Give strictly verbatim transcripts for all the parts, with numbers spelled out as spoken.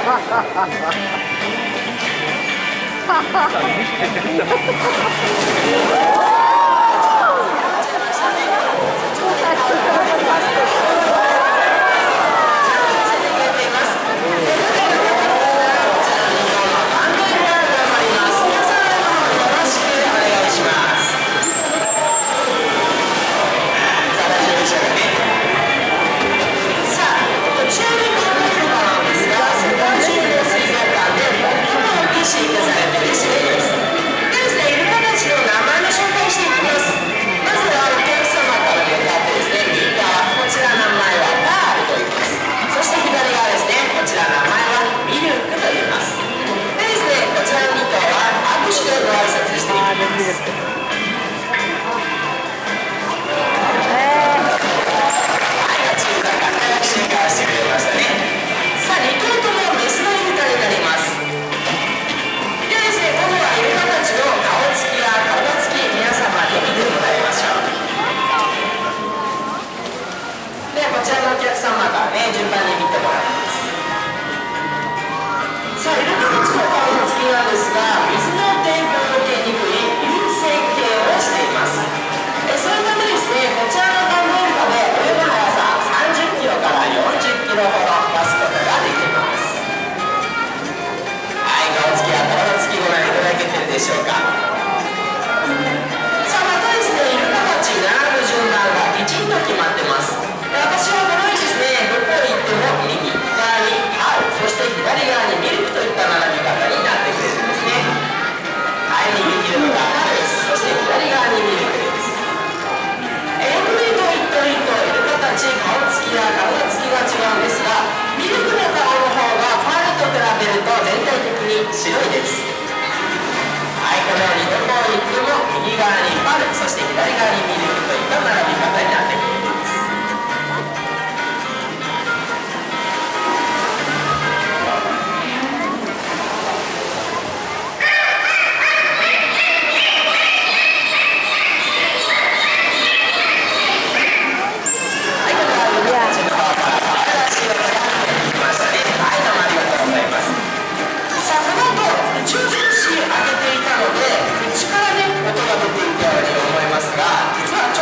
ち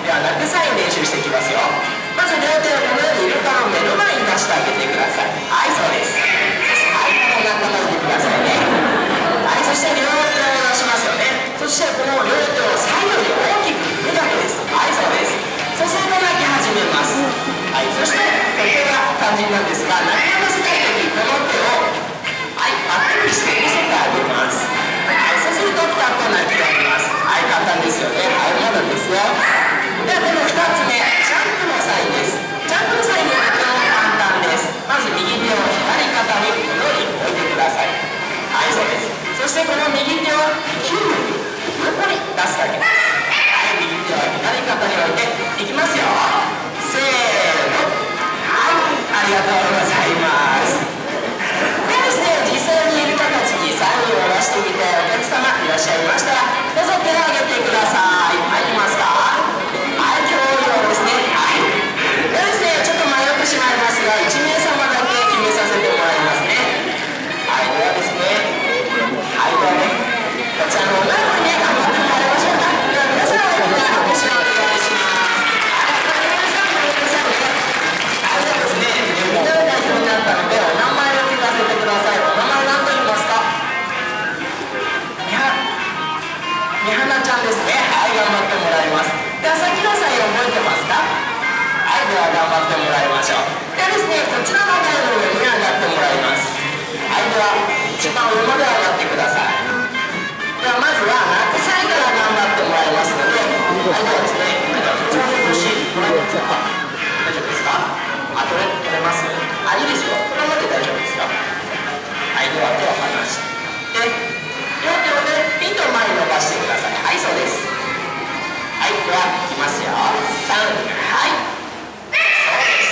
ではなくサイン練習していきますよ。まず両手をこのようにイルカの目の前に出してあげてください。はい、そうです。はい、こんな形でくださいね。はい、そして両手を出しますよね。そしてこの両手を左右に大きく振るだけです。はい、そうです。そしてこだけ始めます。はい、そしてとても肝心なんですが、投げ合わせたい時この手をはいバッテンにして見せてあげます。はい、そうするとピタッと投げられます。はい、簡単ですよね。はい、まだですよ。ではこのふたつめ、ジャンプのサインです。ジャンプのサインはとても簡単です。まず右手を左肩にこのように置いてください。はい、そうです。そしてこの右手をきゅう横に出すだけです。はい、右手を左肩に置いていきますよ。せーの。はい、ありがとうございます。ではですね、実際にイルカたちにサインを出してみてお客様いらっしゃいましたら、どうぞ手を挙げてください。はい、いますか？はい、今日用ですね。はい。ではですね、ちょっと迷ってしまいますが、いちめいさまだけ決めさせてもらいますね。はい、ではですね、はい、ではね、こちらの女の子にね、頑張ってもらいましょうか。では皆さんはみんな拍手をお願いします。はい、皆さんも皆さんね。はい、そうですね、みんなの代表になったので、お名前を聞かせてください。お名前何と言いますか？みは、みはなちゃんですね。はい、頑張ってもらいます。では、さっきのサイン覚えてますか？はい、では頑張ってもらいましょう。ではですね、こちらの台の上に上がってもらいます。はい、では、一番上まで上がってください。では、まずは、ナックサイから頑張ってもらいますので、はい、ではですね、こちらの腰、これですか？大丈夫ですか？あ、取れ、取れます？あ、いいですよ。このままで大丈夫ですよ。はい、では手を離して。で、両手をね、ピンと前に伸ばしてください。はい、そうです。はい、では、いきますよ。さん、はい。そうです。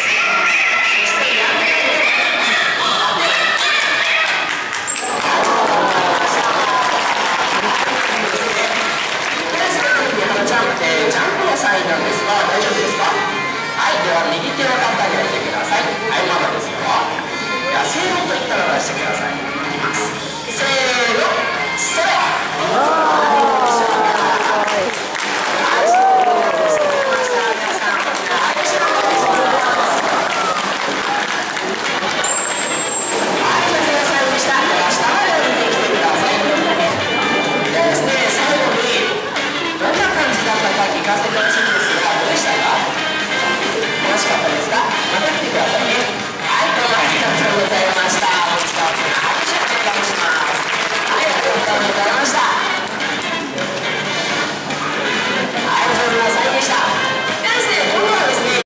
そして、やめて。ジャンプのサインなんですが、大丈夫ですか？はい、では右手を肩に置いてください。はい、まだですよ。では、せーのと言ったら出してください。いきます。せーの、それ！聞かせて